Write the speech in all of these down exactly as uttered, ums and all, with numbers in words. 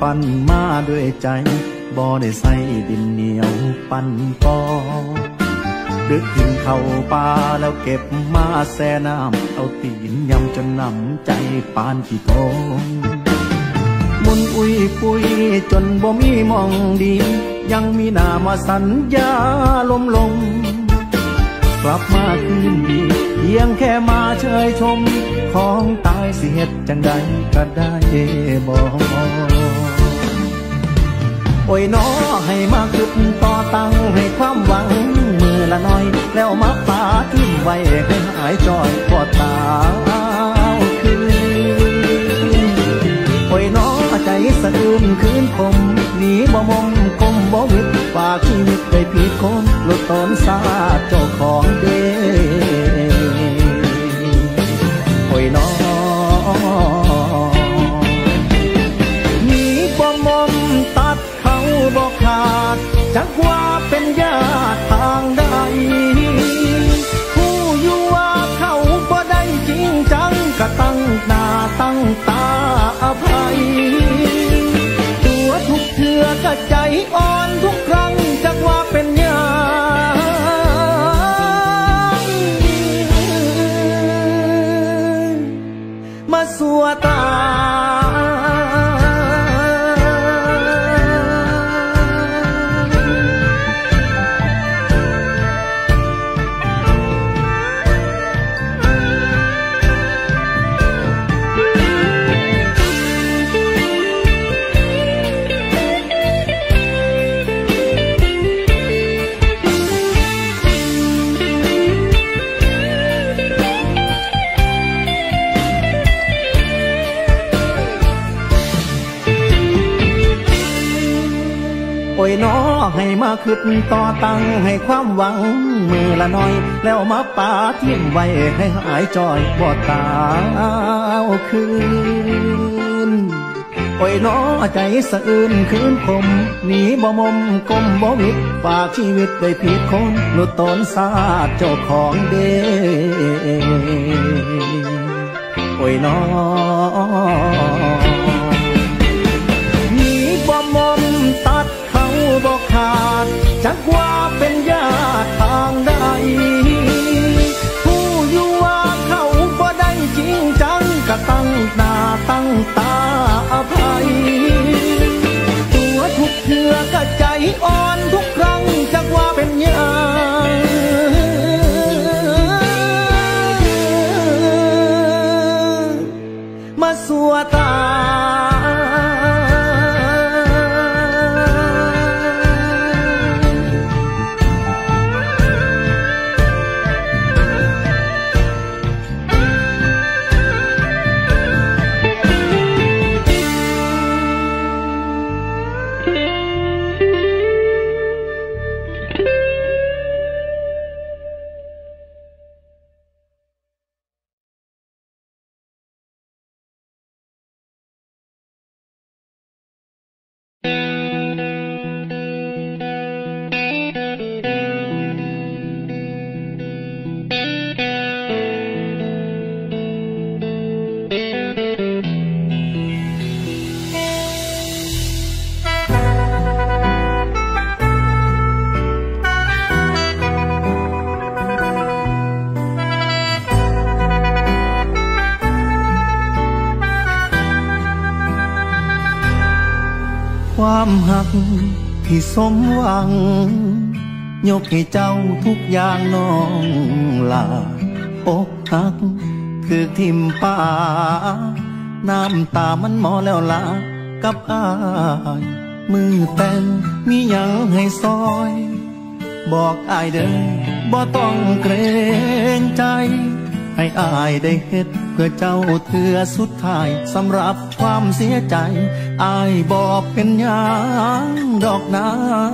ปั้นมาด้วยใจบ่ได้ใส่ดินเหนียวปั้นปอดึกถึงเข้าป่าแล้วเก็บมาแช่น้ำเอาตีนยำจนน้ำใจปานขี้โตมุนอุ้ยปุยจนบ่มีมองดียังมีหน้ามาสัญญาลมลงกลับมาคืนดีเพียงแค่มาเชยชมของตายสิเหตุจังใดก็ได้บอกโอ้ยน้อให้มาคึกต่อตั้งให้ความหวังมือละน้อยแล้วมาป่าทิ้งไว้ให้หายจอยพอตาคืนโอ้ยน้อใจสะอื้นคืนคมหนีบ่มมกลมบ่วิดฝากชีวิตไปผิดคนหลุดตนซาเจ้าของเด้โอ้ยน้อหนีบ่มมตัดเขาบ่ขาดจักว่าเป็นญาติทางใดผู้อยู่ว่าเขาบ่ได้จริงจังก็ตั้งหน้าตั้งตาอภัยตัวทุกเทื่อก็ใจอ่อนทุกครั้งจักว่าเป็นญาติมาสัวตาโอ้ยน้อให้มาขึ้นต่อตั้งให้ความหวังมือละน้อยแล้วมาป่าทิ้งไว้ให้หายจอยบ่ตาคืนโอ้ยน้อใจสะอื้นคืนคมหนีบ่มมกลมบ่วิดฝากชีวิตไปผิดคนหลุดตนซาเจ้าของเด้โอ้ยน้อหนีบ่มมตัดบ่ขาดจักว่าเป็นญาติทางใดผู้อยู่ว่าเขาบ่ได้จริงจังก็ตั้งหน้าตั้งตาอภัยตัวทุกเทื่อก็ใจอ่อนทุกครั้งจักว่าเป็นญาติมาสัวตาความหักที่สมหวังยกให้เจ้าทุกอย่างน้องลาอกหักคือทิมป่าน้ำตามันหมอแล้วลากับอายมือแต่งมีหยังให้ซอยบอกอายเด้อบ่ต้องเกรงใจให้อายได้เฮ็ดเพื่อเจ้าเถื่อสุดท้ายสำหรับความเสียใจอายบอกเป็นหยังดอกนา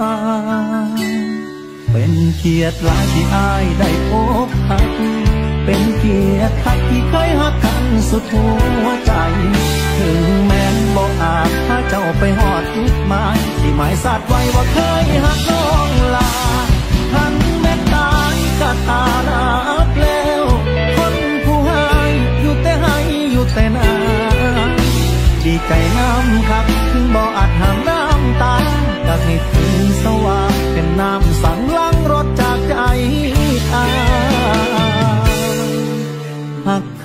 เป็นเกียรติหลายที่อายได้พบหักเป็นเกียรติหักที่เคยหักกันสุดหัวใจถึงแม้นบ่อาจพาเจ้าไปหอดทุกหมายที่หมายสัตว์ไว้ว่าเคยหักน้องลาหันแม่ตายก็ตาลับแล้วคนผู้ให้อยู่แต่ให้อยู่แต่นาดีใจน้ำคักถึงบ่อาจ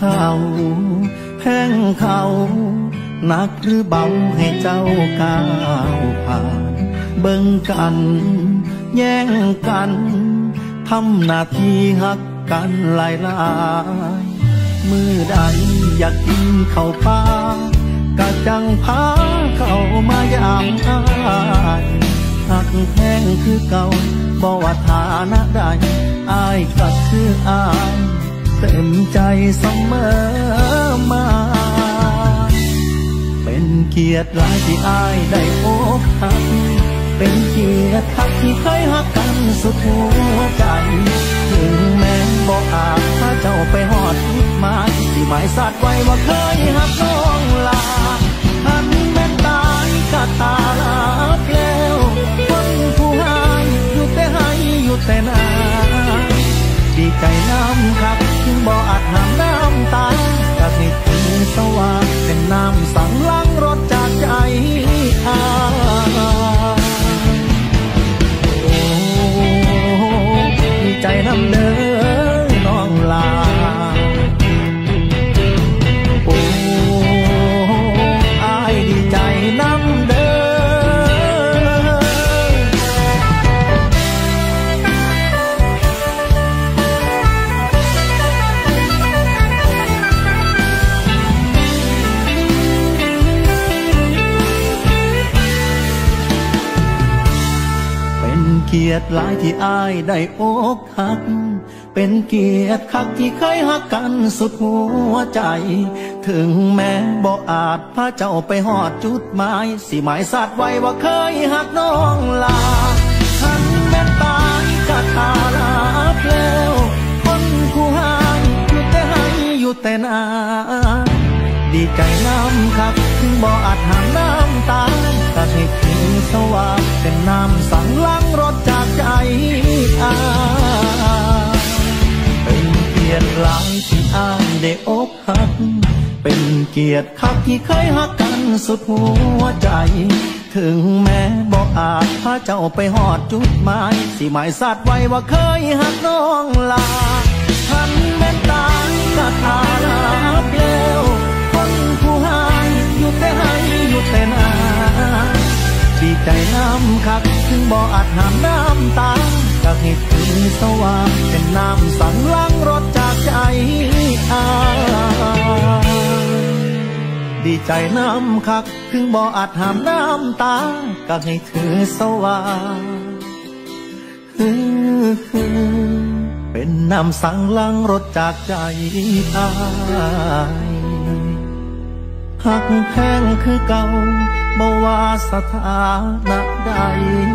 เขาแพงเขาหนักหรือเบาให้เจ้าก้าวผ่านเบิ่งกันแย่งกันทำหน้าที่หักกันหลายหลายมือใดอยากกินข้าวปลากะจังพาเข้ามายามอายหักแพงคือเก่าบ่ว่าฐานะใดอายก็คืออายเต็มใจเสมอมาเป็นเกียรติหลายที่อายได้พบหักเป็นเกียรติคักที่เคยหักกันสุดหัวใจถึงแม้บ่อาจพาเจ้าไปหอดจุดหมายที่หมายสัตว์ไว้ว่าเคยหักน้องลาทันแม่นตายก็ตาลาเปลวคนผู้หายอยู่แต่ให้อยู่แต่นาดีใจน้ำครับถึงบ่อาจห้ามน้ำตาก็ให้ถึงสว่างเป็นน้ำสั่งล้างรถจากใจอาโอ้ดีใจน้ำเด้อน้องลาโอ้อายดีใจน้ำเด้อเกียรติหลายที่อายได้อกหักเป็นเกียรติคักที่เคยหักกันสุดหัวใจถึงแม้บ่อาจพาเจ้าไปหอดจุดหมายสิหมายสัตว์ไว้ว่าเคยหักน้องลาทันแม่ตายก็ตาลาเปลวคนผู้หายอยู่แต่ให้อยู่แต่นาดีใจน้ำครับถึงบ่อาจห้ามน้ำตาก็ให้ถึงสว่างเป็นน้ำสั่งล้างรถจากใจอาเป็นเกียรติหลายที่อายได้อกหักเป็นเกียรติคักที่เคยหักกันสุดหัวใจถึงแม้บ่อาจพาเจ้าไปหอดจุดหมายสิหมายสัตว์ไว้ว่าเคยหักน้องลาทันแม่ตายก็ตาลาเปลวคนผู้หายอยู่แต่ให้อยู่แต่นาดีใจน้ำคักถึงบ่อาจห้ามน้ำตาก็ให้ถึงสว่างเป็นน้ำสั่งล้างรถจากใจอาดีใจน้ำคักถึงบ่อาจห้ามน้ำตาก็ให้ถึงสว่างเป็นน้ำสั่งล้างรถจากใจอายหักแพงคือเก่าบ่ว่าสถานะใด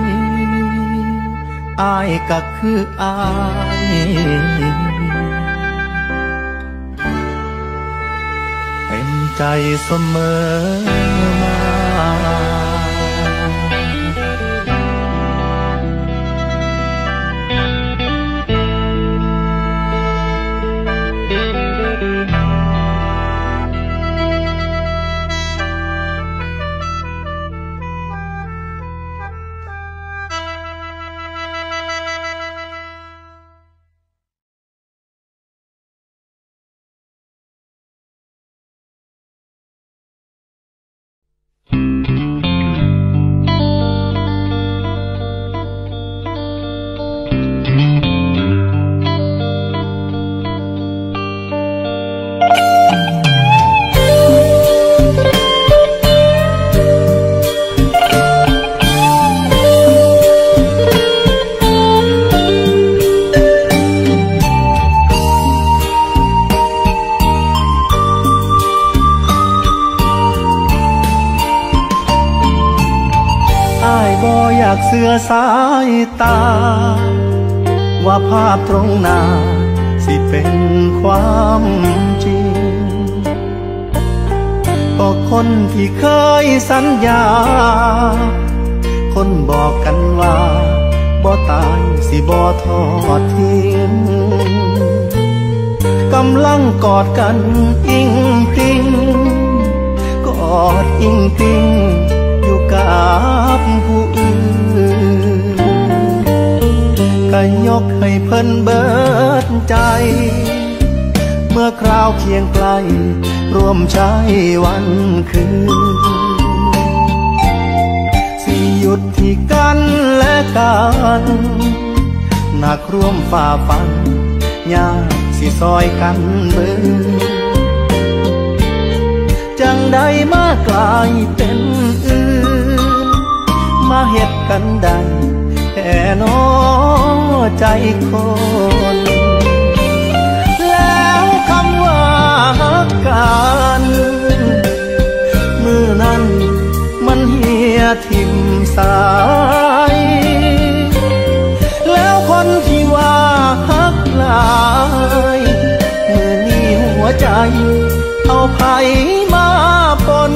อายก็คืออายเต็มใจเสมอมาเสื่อสายตาว่าภาพตรงหน้าสิเป็นความจริงก็คนที่เคยสัญญาคนบอกกันว่าบ่ตายสิบ่ทอดทิ้งกำลังกอดกันอิงติงกอดอิงติงอยู่กับผู้อื่นก็ยกให้เพิ่นเบิดใจบมื่อคราวเคียงไกลร่วมใช้วันคืนสิหยุดที่กันและกันหนักร่วมฝ่าฟันยากสิซอยกันเบิ่งจังใดมากลายเป็นอื่นมาเฮ็ดกันได้แค่น้อใจคนแล้วคำว่าฮักกันมือนั้นมันเหี่ยทิ่มสายแล้วคนที่ว่าฮักหลายมือนี้หัวใจเอาไผมาปน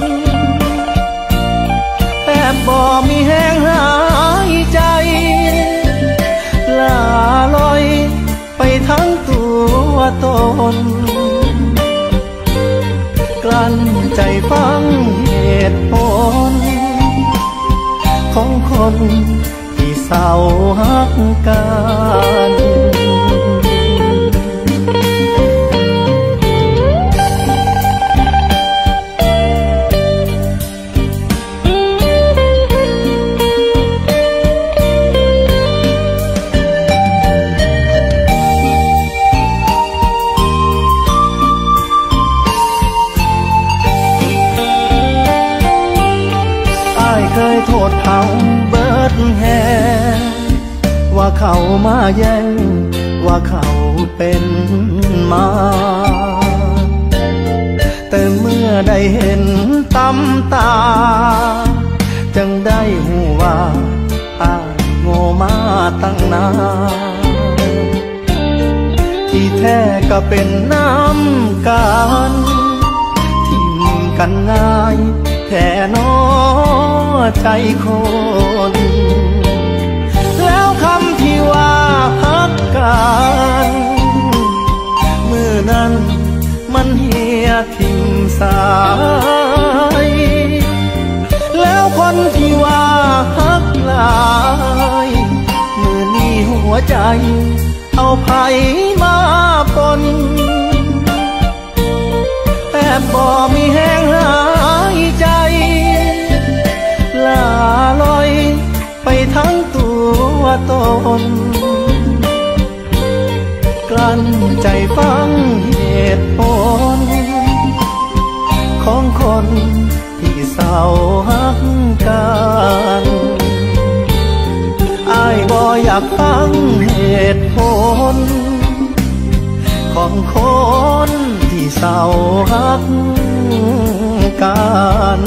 แอบบ่มีแห้งหายใจลาลอยไปทั้งตัวตนกลั้นใจฟังเหตุผลของคนที่เศร้าฮักกันโทษเขาเบิดแห่ว่าเขามาแย่งว่าเขาเป็นมาแต่เมื่อได้เห็นตำตาจังได้หูว่าอ้ายโง่มาตั้งนานที่แท้ก็เป็นน้ำกันทิ่มกันง่ายแค่น้อใจคนแล้วคำที่ว่าฮักกันมือนั้นมันเหี่ยทิ่มสายแล้วคนที่ว่าฮักหลายมือนี้หัวใจเอาไผมาปนแต่บ่มีแห้งหายใจลาลอยไปทั้งตัวตนกลั้นใจฟังเหตุผลของคนที่เศร้าฮักกันอ้ายบ่อยากฟังเหตุผลของคนที่เศร้าฮักกัน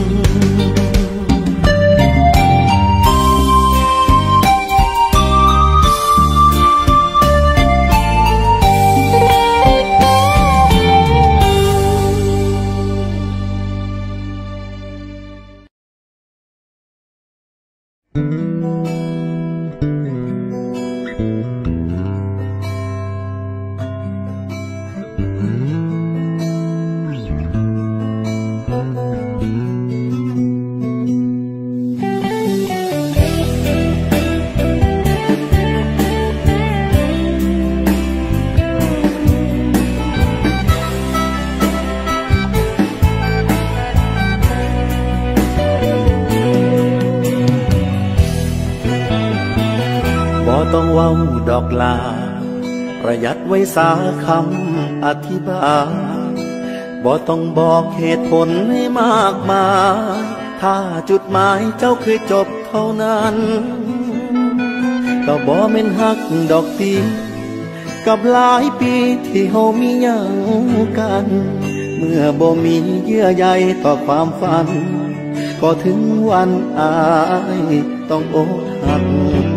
ต้องเว้าดอกลาประหยัดไว้สาคำอธิบายบ่ต้องบอกเหตุผลให้มากมายถ้าจุดหมายเจ้าคือจบเท่านั้นก็บ่แม่นฮักดอกตีกับหลายปีที่เฮามีหยังกันเมื่อบ่มีเยื่อใยต่อความฝันก็ถึงวันอายต้องอกหัก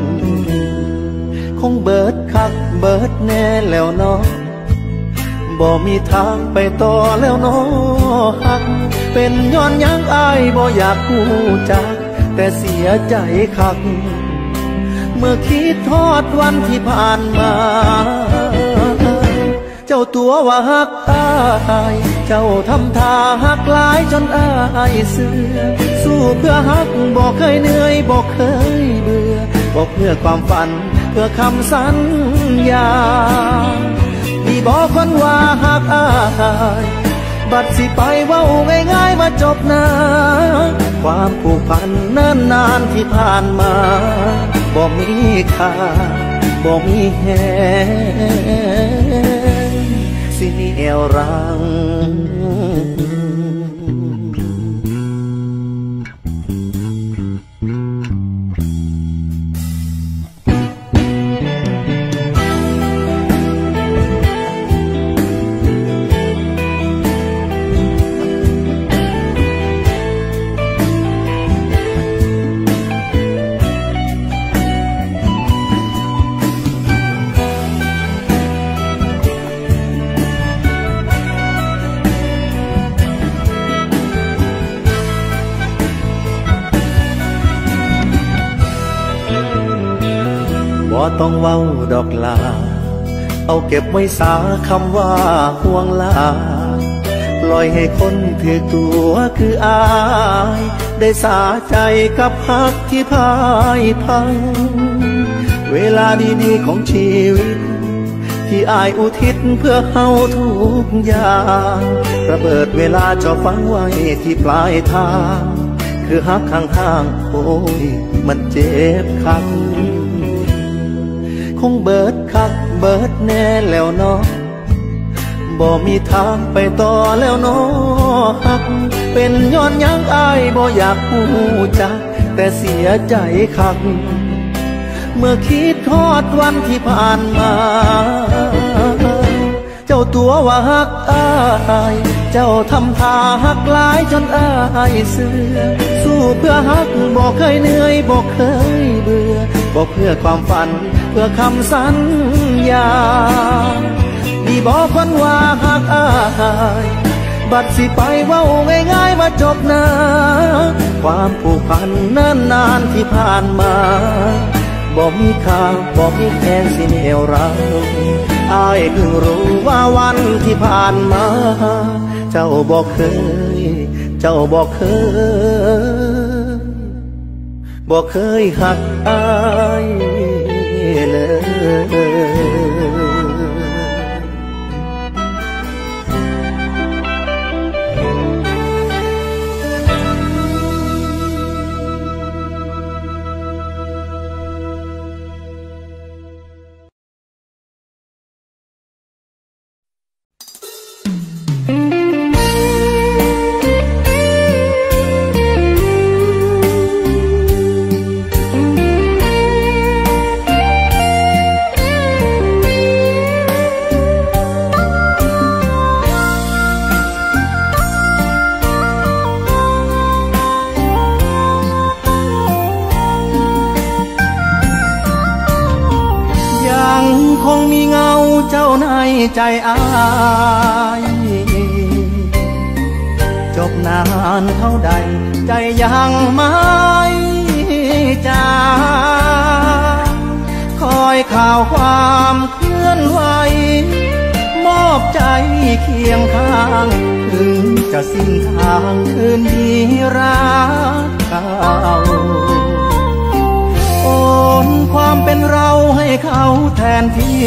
คงเบิดคักเบิดแน่แล้วเนาะบ่มีทางไปต่อแล้วเนาะฮักเป็นย้อนยังอายบ่อยากรู้จักแต่เสียใจคักเมื่อคิดทอดวันที่ผ่านมาเจ้าตัวว่าฮักอายเจ้าทำท่าฮักหลายจนอายเสื่อสู้เพื่อฮักบ่เคยเหนื่อยบ่เคยเบื่อบ่เพื่อความฝันเพื่อคำสัญญาดีบอกคนว่าหักอายบัดสิไปเว้าง่ายๆว่าจบนะความผูกพันเนิ่นนานที่ผ่านมาบ่มีค่าบ่มีแหงสิเหนี่ยวรังบ่ต้องเว้าดอกลาเอาเก็บไว้สาคำว่าห่วงลาปล่อยให้คนถือตัวคืออายได้สาใจกับฮักที่พ่ายพังเวลาดีๆของชีวิตที่อายอุทิศเพื่อเฮาทุกอย่างระเบิดเวลาจะฝังไว้ที่ปลายทางคือฮักข้างๆโอ้ยมันเจ็บคักคงเบิดคักเบิดแน่แล้วเนาะบ่มีทางไปต่อแล้วเนาะฮักเป็นย้อนยังอายบ่อยากพูดจักแต่เสียใจคักเมื่อคิดทอดวันที่ผ่านมาเจ้าตัวว่าฮักอายเจ้าทำท่าฮักหลายจนอายเสื่อสู้เพื่อฮักบ่เคยเหนื่อยบ่เคยเบื่อบ่เพื่อความฝันเพื่อคำสัญญาดีบอกคนว่าฮักอายบัดสิไปเว้าง่ายๆว่าจบนะความผูกพันเนิ่นนานที่ผ่านมาบ่มีค่าบ่มีแค่สิเหนี่ยวรังอายเพิ่งรู้ว่าวันที่ผ่านมาเจ้าบอกเคยเจ้าบอกเคยบอกเคยหักอายเลยคงมีเงาเจ้าในใจอายจบนานเท่าใดใจยังไม่จางคอยข่าวความเคลื่อนไหวมอบใจเคียงข้างถึงจะสิ้นทางคืนดีรักเก่าโอนความเป็นเราให้เขาแทนที่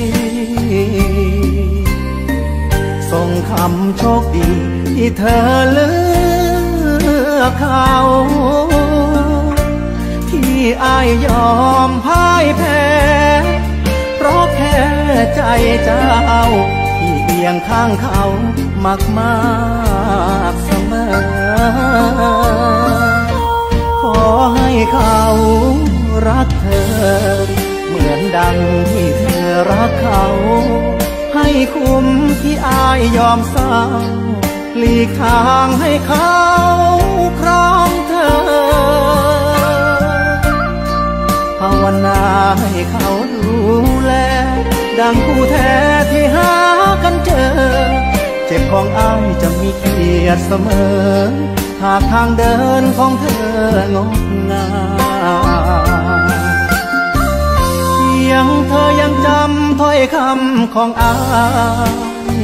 ส่งคำโชคดีที่เธอเลือกเขาที่อายยอมพ่ายแพ้เพราะแค่ใจเจ้าที่เอียงข้างเขามากมากเสมอขอให้เขารักเธอเหมือนดังที่เธอรักเขาให้คุ้มที่อายยอมเศร้าหลีกทางให้เขาครองเธอภาวนาให้เขาดูแลดังคู่แท้ที่หากันเจอเจ็บของอายจะมีเกียรติเสมอหากทางเดินของเธองดงามเพียงเธอยังจำถ้อยคำของอาย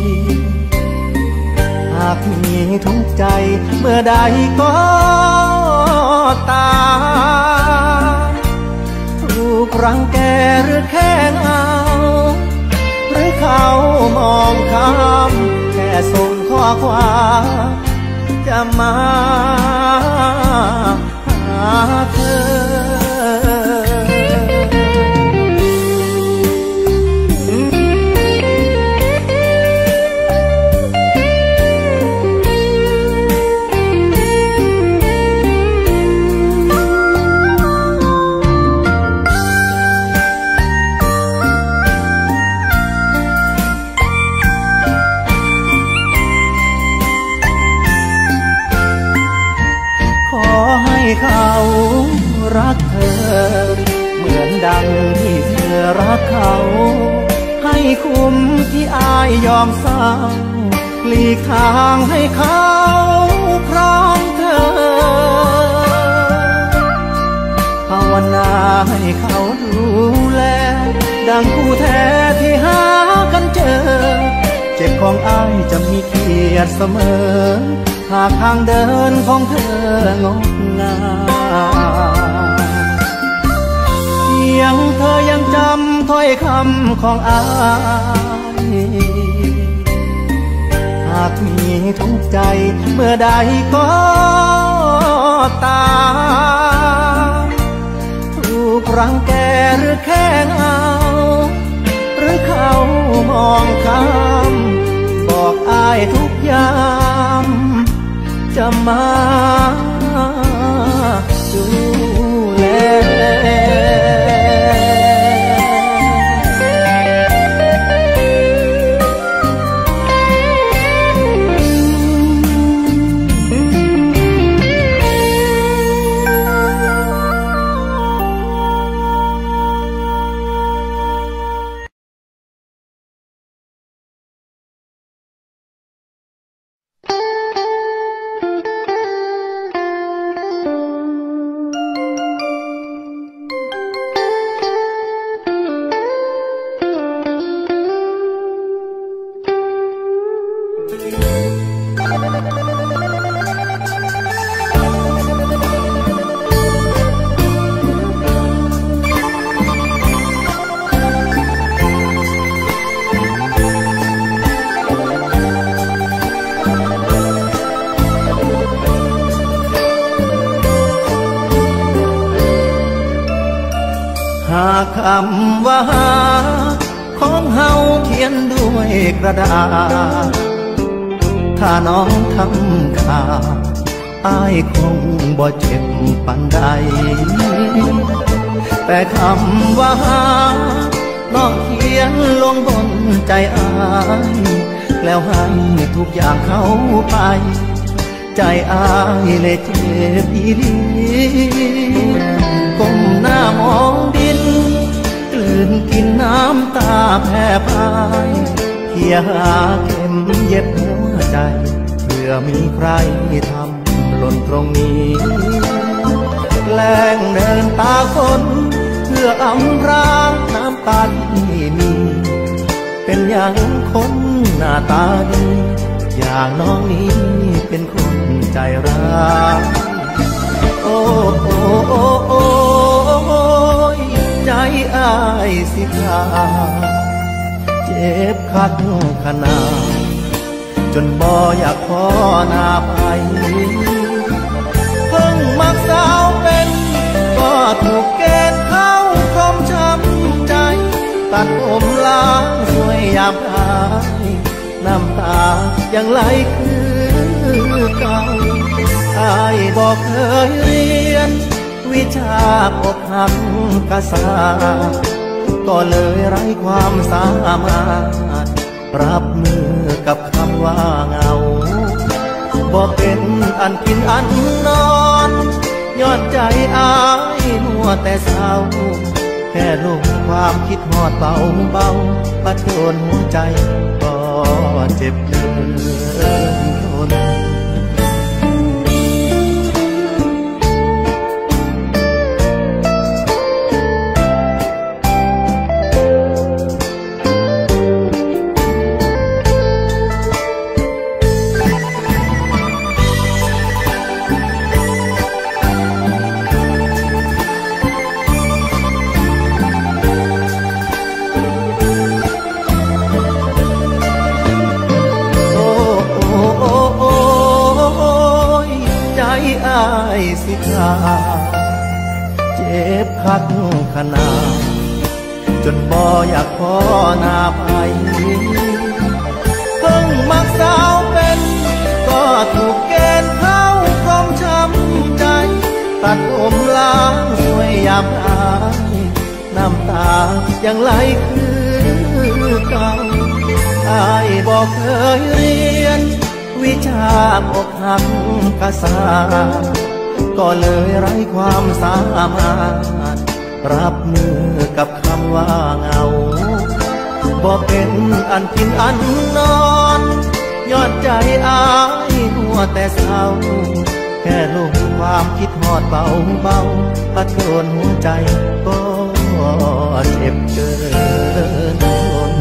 หากมีทุกข์ใจเมื่อใดก็ตามถูกรังแกหรือแค่เงาหรือเขามองข้ามแค่ส่งข้อความจะมาหาเธอเขารักเธอเหมือนดังที่เธอรักเขาให้คุ้มที่อายยอมสร้างหลีกทางให้เขาครองเธอภาวนาให้เขาดูแลดังคู่แท้ที่หากันเจอเจ็บของอายจะมีเกียรติเสมอหากทางเดินของเธองดงามเพียงเธอยังจำถ้อยคำของอายหากมีทุกใจเมื่อใดก็ตามถูกรังแกหรือแค่เงาหรือเขามองข้ามบอกอายทุกอย่างจะมาดูแลคำว่าของเฮาเขียนด้วยกระดาษถ้าน้องทำขาดอายคงบ่เจ็บปานใดแต่คำว่าน้องเขียนลงบนใจอายแล้วให้ทุกอย่างเข้าไปใจอายเลยเจ็บอีหลีก้มหน้ามองดินกลืนกินน้ำตาแผ่พายเพียหาเข็มเย็บหัวใจเพื่อมีใครทำหล่นตรงนี้แกล้งเดินตาคนเพื่ออำพรางน้ำตาที่มีเป็นอย่างคนหน้าตาดีอย่างน้องนี้เป็นคนใจร้ายโอ้โอ้โอ้โอ้ใจอ้ายสิขาดเจ็บคักขนาดจนบ่อยากขอหน้าไปเพิ่งมักสาวเป็นก็ถูกเกณฑ์เข้าคมช้ำใจตัดผมล้างสวยยามตายน้ำตายังไหลคือเก่าอายบอกเคยเรียนวิชาอกหักกษาก็เลยไร้ความสามารถรับมือกับคำว่าเหงาบอกเป็นอันกินอันนอนยอดใจอายมัวแต่เศร้าแค่ลงความคิดหอดเบาเบาปัดโดนหัวใจก็เจ็บเกินทนคักขนาดจนบ่อยากขอหน้าไผเพิ่งมักสาวเป็นก็ถูกเกณฑ์เข้ากองช้ำใจตัดอมล้างสวยยามอายน้ำตายังไหลคือเก่าอายบอกเคยเรียนวิชาอกหักกษาก็เลยไร้ความสามารถรับมือกับคำว่าเหงาบอกเป็นอันกินอันนอนยอดใจอายหัวแต่เศร้าแค่ลงความคิดหอดเบาเบาพัดโดนหัวใจก็เจ็บเกินทน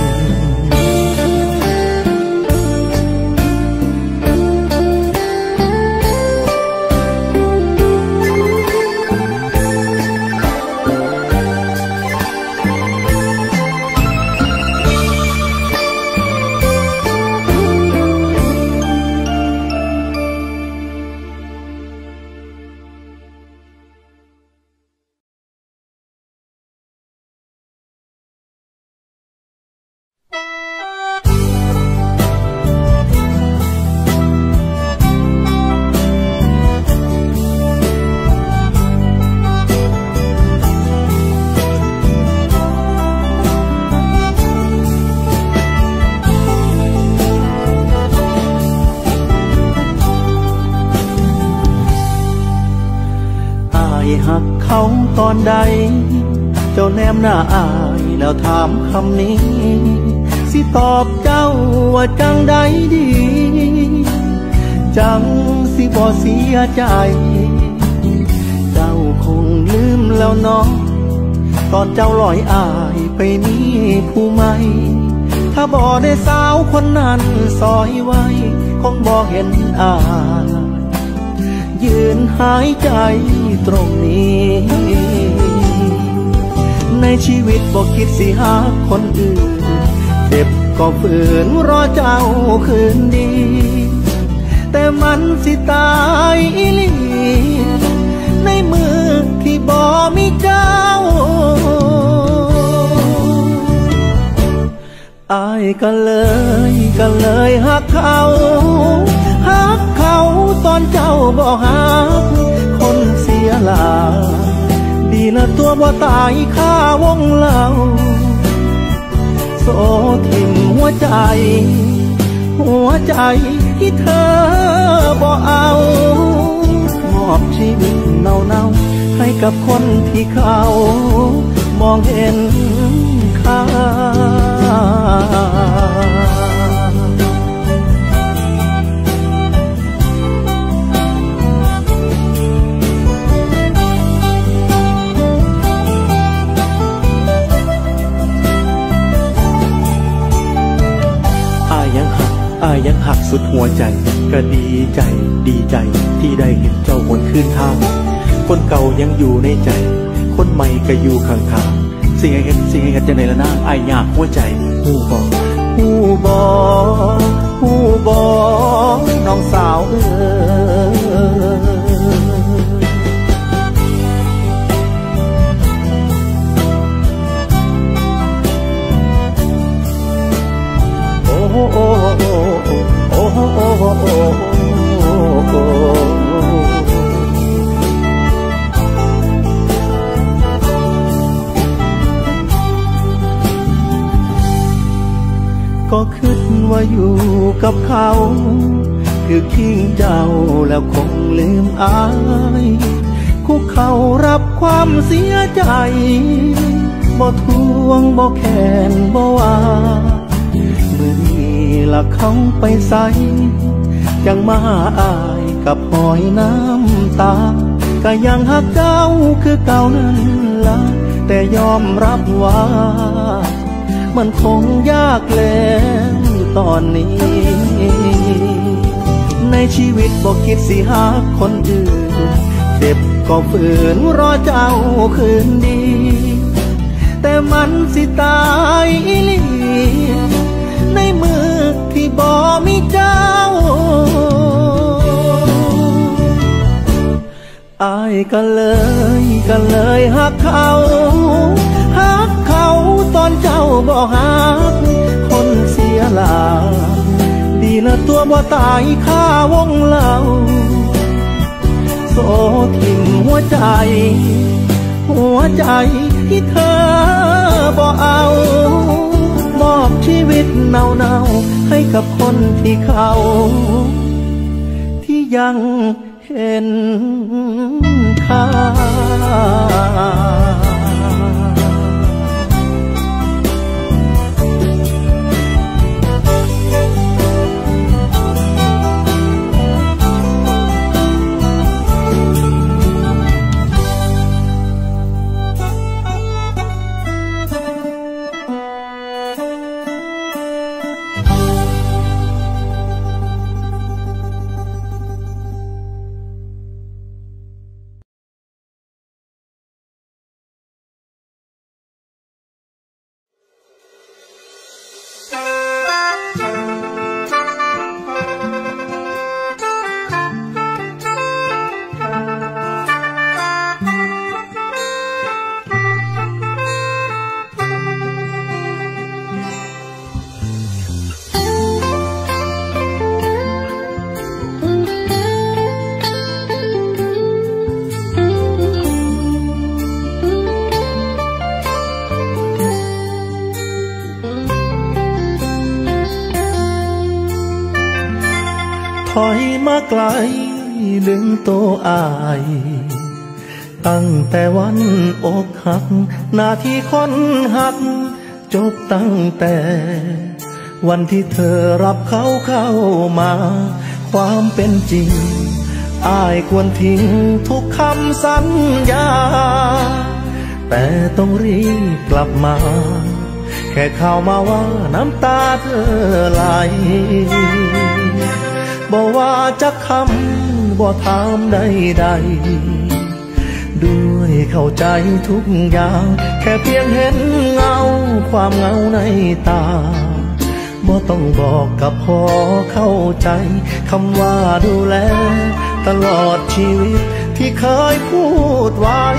หักเขาตอนใดเจ้าแนมหน้าอายแล้วถามคำนี้สิตอบเจ้าว่าจังใดดีจังสิบ่เสียใจเจ้าคงลืมแล้วเนาะตอนเจ้าลอยอายไปนี่ผู้ใหม่ถ้าบ่ได้สาวคนนั้นซอยไว้คงบ่เห็นอายยืนหายใจตรงนี้ในชีวิตบอกคิดสิหาคนอื่นเจ็บก็ฝืนรอเจ้าคืนดีแต่มันสิตายอีหลีในมือที่บ่มีเจ้าอายก็เลยก็เลยหักเขาหักเขาตอนเจ้าบ่หักคนเสียหลาดีนะตัวบ่ตายข้าวงเล่าโซทิ่มหัวใจหัวใจที่เธอบ่เอามอบชีวิตเน่าๆให้กับคนที่เขามองเห็นค่าอายยังหักสุดหัวใจก็ดีใจดีใจที่ได้เห็นเจ้าหวนคืนทางคนเก่ายังอยู่ในใจคนใหม่ก็อยู่ข้างๆสิ่งให้เห็นสิ่งให้เห็นจะในละนางอายอยากหัวใจหูบอหูบอหูบอน้องสาวเอ๋โอ้โอ้โอ้โอ้โอ้โอ้โอ้ก็คิดว่าอยู่กับเขาคือทิ้งเจ้าแล้วคงลืมอายคุกเขารับความเสียใจบ่ทวงบ่แค้นบ่ว่าเมื่อนี้ละเขาไปใส่ยังมาอายกับหอยน้ำตาก็ยังหักเจ้าคือเก่านั้นละแต่ยอมรับว่ามันคงยากแล้วตอนนี้ในชีวิตบอกคิดสิหาคนอื่นเจ็บก็ฝืนรอเจ้าคืนดีแต่มันสิตายอีหลีในมือที่บ่มีเจ้าอายก็เลยก็เลยหักเขาหักเขาตอนเจ้าบ่หักคนเสียหลายดีละตัวบ่ตายข้าวงเล่าโซทิ่มหัวใจหัวใจที่เธอบ่เอามอบชีวิตเน่าๆให้กับคนที่เขาที่ยังเห็นค่าถอยมาไกลดึงตัวอายตั้งแต่วันอกหักหน้าที่คนหักจบตั้งแต่วันที่เธอรับเขาเข้ามาความเป็นจริงอายควรทิ้งทุกคำสัญญาแต่ต้องรีบกลับมาแค่ข่าวมาว่าน้ำตาเธอไหลบอกว่าจะคำบ่ถามใดๆด้วยเข้าใจทุกอย่างแค่เพียงเห็นเงาความเหงาในตาบ่ต้องบอกกับพอเข้าใจคำว่าดูแลตลอดชีวิตที่เคยพูดไว้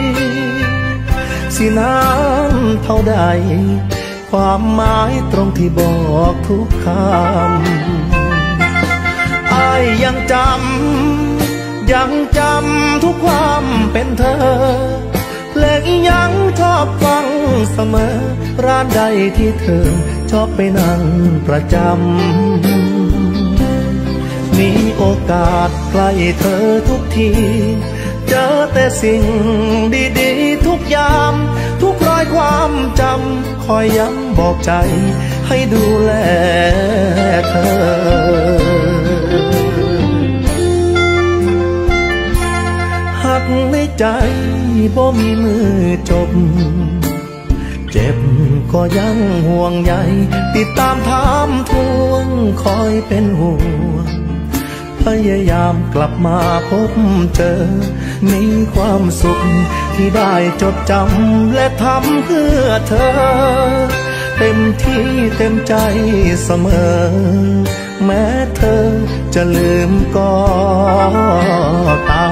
สินานเท่าใดความหมายตรงที่บอกทุกคำอ้ายยังจำยังจำทุกความเป็นเธอเพลงยังชอบฟังเสมอร้านใดที่เธอชอบไปนั่งประจำมีโอกาสใกล้เธอทุกทีเจอแต่สิ่งดีๆทุกยามทุกรอยความจำคอยย้ำบอกใจให้ดูแลเธอหักในใจบ่มีมือจบเจ็บก็ยังห่วงใยติดตามถามทวงคอยเป็นห่วงพยายามกลับมาพบเจอมีความสุขที่ได้จดจำและทำเพื่อเธอเต็มที่เต็มใจเสมอแม้เธอจะลืมก็ตาม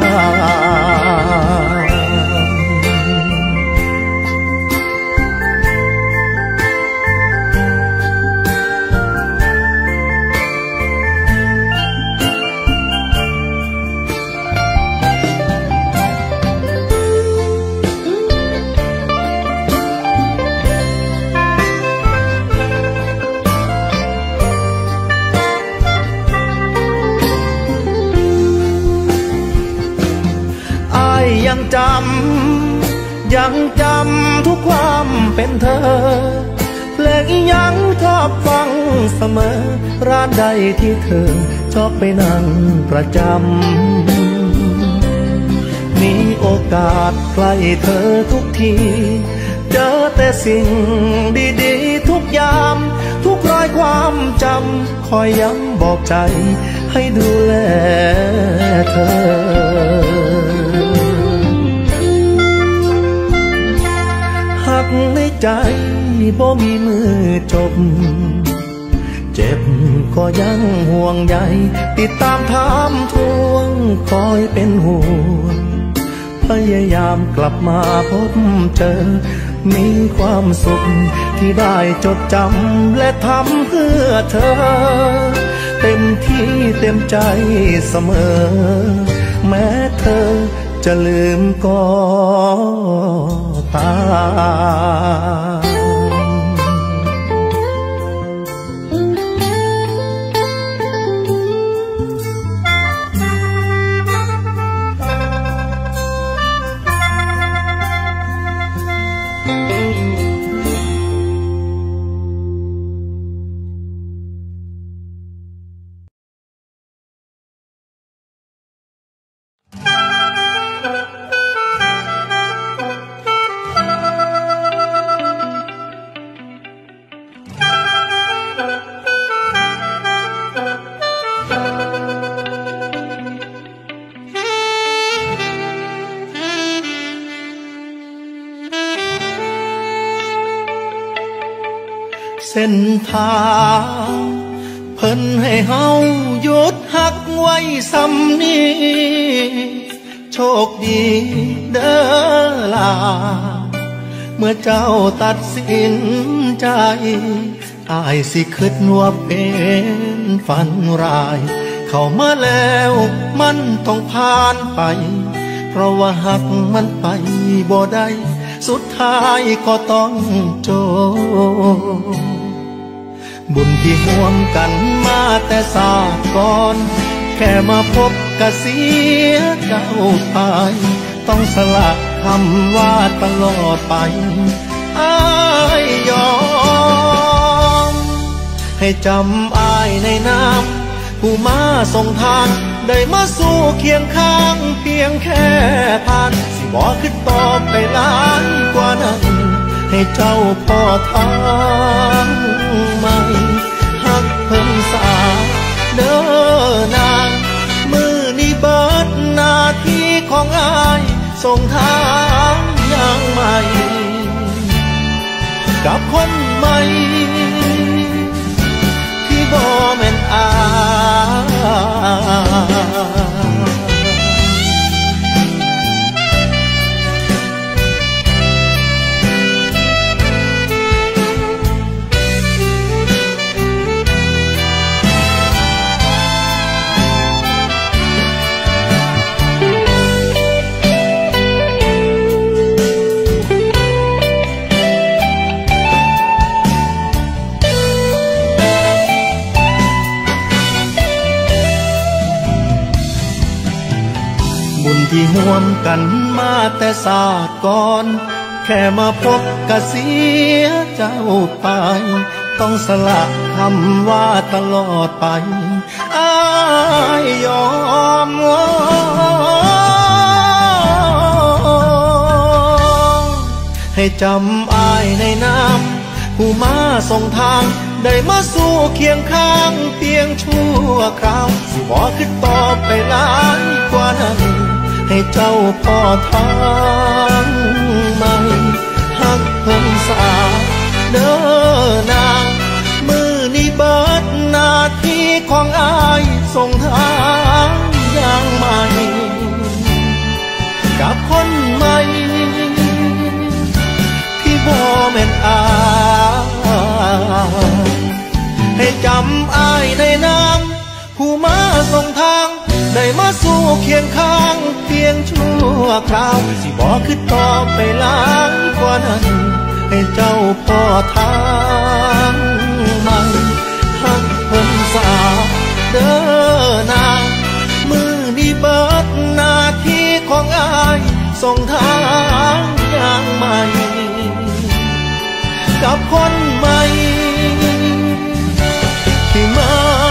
ยังจำยังจำทุกความเป็นเธอเพลงยังชอบฟังเสมอร้านใดที่เธอชอบไปนั่งประจำมีโอกาสใกล้เธอทุกทีเจอแต่สิ่งดีๆทุกยามทุกรอยความจำคอยย้ำบอกใจให้ดูแลเธอหักในใจบ่มีมือจบเจ็บก็ยังห่วงใยติดตามถามทวงคอยเป็นห่วงพพยายามกลับมาพบเจอมีความสุขที่ได้จดจำและทำเพื่อเธอเต็มที่เต็มใจเสมอแม้เธอจะลืมก็ตามเส้นทางเพิ่นให้เฮาหยุดหักไว้สำนี้โชคดีเด้อล่ะเมื่อเจ้าตัดสินใจอายสิคิดว่าเป็นฝันร้ายเข้ามาแล้วมันต้องผ่านไปเพราะว่าหักมันไปบ่ได้สุดท้ายก็ต้องจบบุญที่ห่วมกันมาแต่ศาสตร์ก่อนแค่มาพบกะเสียเจ้าไปต้องสละคำว่าตลอดไปอ้ายยอมให้จำอ้ายในน้ำผู้มาส่งทางได้มาสู้เคียงข้างเพียงแค่ผ่านสิบอกขึ้นต่อไปหลายกว่านั้นให้เจ้าพ่อทางไม่หักเพิ่มสาเด้อนางมือนี้เบิดหน้าที่ของอ้ายส่งทางอย่างใหม่กับคนใหม่ที่บ่แม่นอที่ห่วมกันมาแต่ศาสตร์ก่อนแค่มาพบกะเสียเจ้าไปต้องสละคำว่าตลอดไปอ้ายยอมให้จำอ้ายในน้ำผู้มาส่งทางได้มาสู้เคียงข้างเพียงชั่วคราวสิบอกขึ้นต่อไปหลายกว่านั้นให้เจ้าพ่อทางไม่หักเพิ่มสาเด้อนางมือนี้เบิดหน้าที่ของอ้ายส่งทางอย่างใหม่กับคนใหม่ที่บ่แม่นอายให้จำอ้ายในน้ำผู้มาส่งทางได้มาสู้เคียงข้างเพียงชั่วคราวสิบอกขึ้นต่อไปหลายกว่านั้นให้เจ้าพ่อทางใหม่หักเพิ่มสาเด้อนางมือนี้เบิดหน้าที่ของอ้ายส่งทางอย่างใหม่กับคนใหม่ที่มา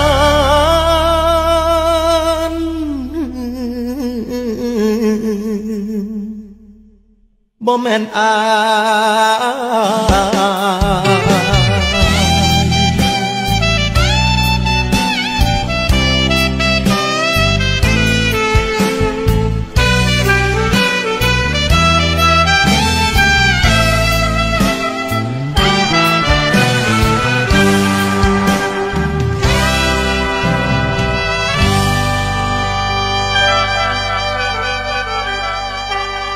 บ่แม่นอาย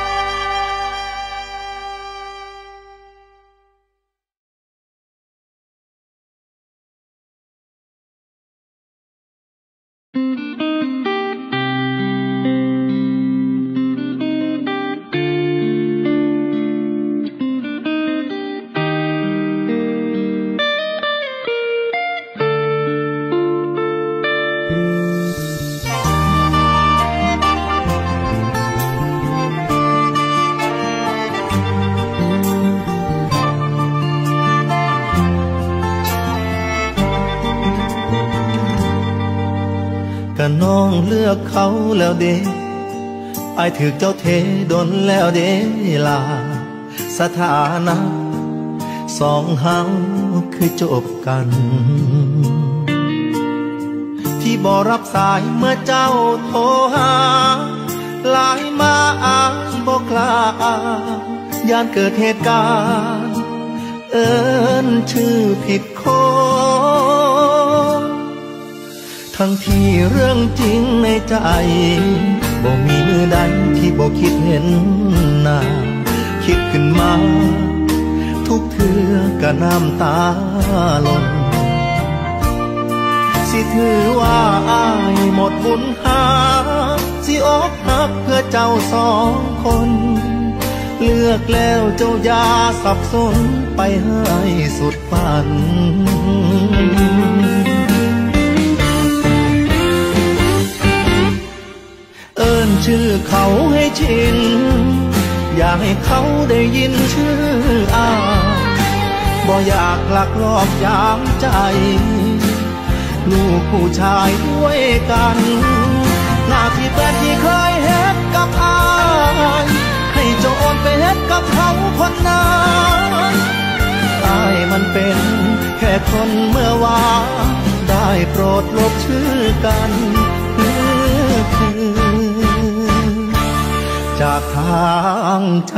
ก็น้องเลือกเขาแล้วเด้อายถือเจ้าเทดนแล้วเด้ลาสถานะสองเฮาคือจบกันที่บ่รับสายเมื่อเจ้าโทรหาไลน์มาอายบ่กล้าย่านเกิดเหตุการณ์เอิ้นชื่อผิดคนทั้งที่เรื่องจริงในใจบ่มีมือใดที่บ่คิดเห็นหน้าคิดขึ้นมาทุกเทื่อก็น้ำตาหล่นสิถือว่าอายหมดบุญหาสิอกหักเพื่อเจ้าสองคนเลือกแล้วเจ้าอย่าสับสนไปให้สุดฝันเอิ้นชื่อเขาให้ชินอยากให้เขาได้ยินชื่ออายบ่อยากลักลอบยามใจลูกผู้ชายด้วยกันหน้าที่แฟนที่เคยเฮ็ดกับอายให้เจ้าโอนไปเฮ็ดกับเขาคนนั้นอายมันเป็นแค่คนเมื่อวานได้โปรดลบชื่อกันจากทางใจ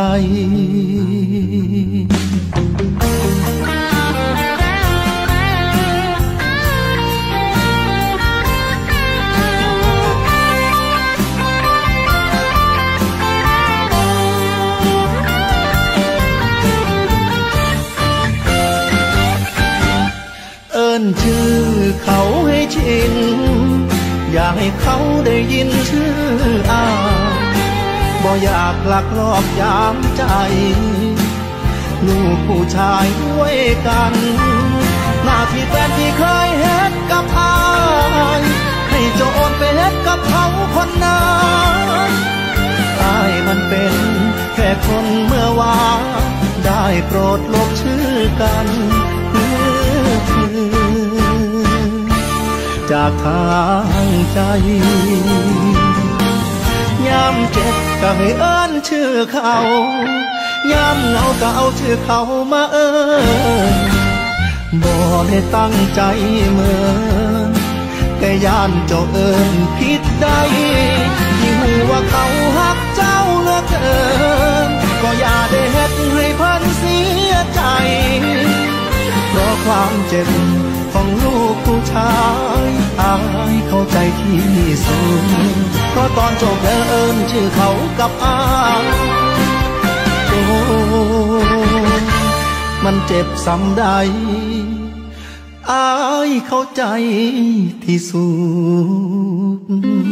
ชื่อเขาให้ชินอยากให้เขาได้ยินชื่ออายบ่อยากลักลอบยามใจลูกผู้ชายด้วยกันหน้าที่แฟนที่เคยเฮ็ดกับอายให้เจ้าโอนไปเฮ็ดกับเขาคนนั้นอายมันเป็นแค่คนเมื่อวานได้โปรดลบชื่อกันจากทางใจยามเจ็บก็ให้เอิ้นชื่อเขายามเหงาก็เอาชื่อเขามาเอิ้นบ่ได้ตั้งใจเหมือนแต่ย่านเจ้าเอิ้นผิดใดที่หูว่าเขาหักเจ้าเหลือเกินก็อย่าได้เฮ็ดให้เพิ่นเสียใจเพราะความเจ็บของลูกผู้ชายอายเข้าใจที่สุดเพราะตอนจบเอิ้นชื่อเขากับอายโอ้มันเจ็บซ้ำใดอายเข้าใจที่สุด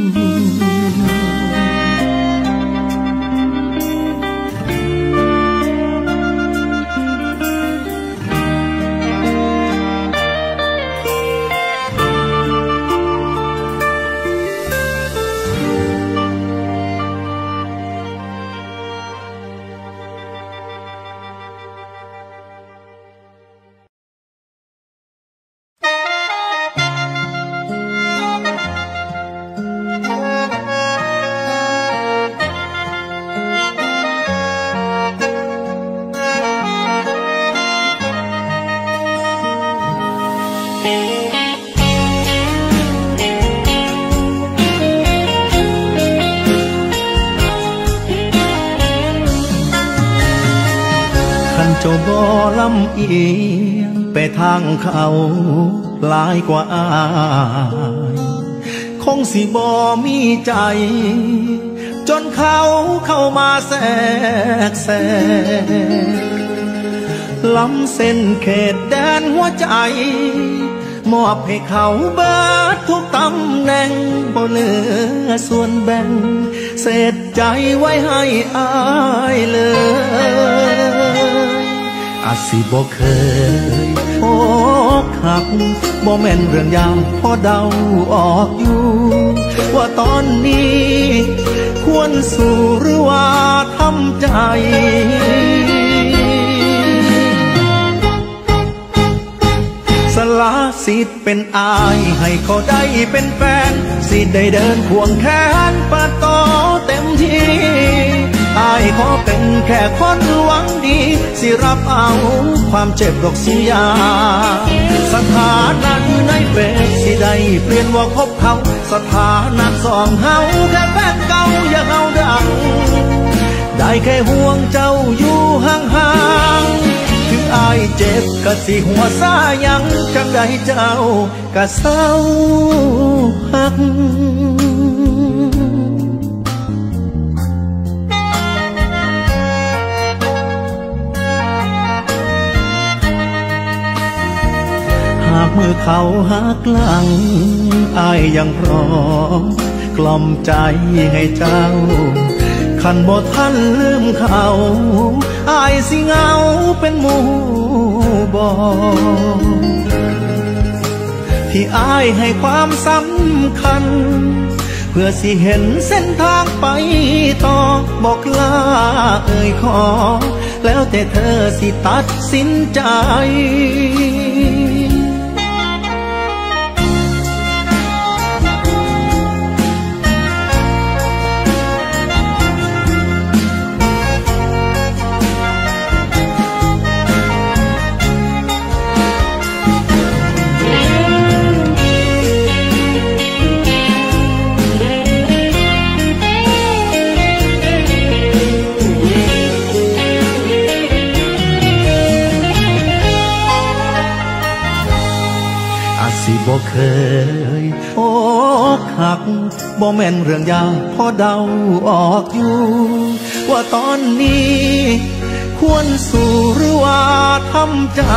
เจ้าบ่ลำเอียงไปทางเขาหลายกว่าอายคงสิบ่มีใจจนเขาเข้ามาแทรกแซงล้ำเส้นเขตแดนหัวใจมอบให้เขาเบิดทุกตำแหน่งบ่เหลือส่วนแบ่งเศษใจไว้ให้อายเลยอาจสิบ่เคยอกหักบ่แม่นเรื่องยามพอเดาออกอยู่ว่าตอนนี้ควรสู้หรือว่าทำใจสละสิทธิ์เป็นอายให้เขาได้เป็นแฟนสิได้เดินควงแขนปะต่อเต็มที่อายขอเป็นแค่คนหวังดีสิรับเอาความเจ็บดอกสิยาสถานะในเฟซสิได้เปลี่ยนว่าคบเขาสถานะสองเฮาแค่แฟนเก่าอย่าเฮาดังได้แค่ห่วงเจ้าอยู่ห่างๆถึงอายเจ็บก็สิหัวซายังจังได้เจ้าก็เศร้าหักหากมือเขาหักหลังอายยังพร้อมกล่อมใจให้เจ้าขันบ่ทันลืมเขาอายสิเหงาเป็นหมู่บ่ที่อายให้ความสำคัญเพื่อสิเห็นเส้นทางไปต่อบอกลาเอ่ยขอแล้วแต่เธอสิตัดสินใจบ่เคยอกหักบ่แม่นเรื่องยากพอเดาออกอยู่ว่าตอนนี้ควรสู้หรือว่าทำใจ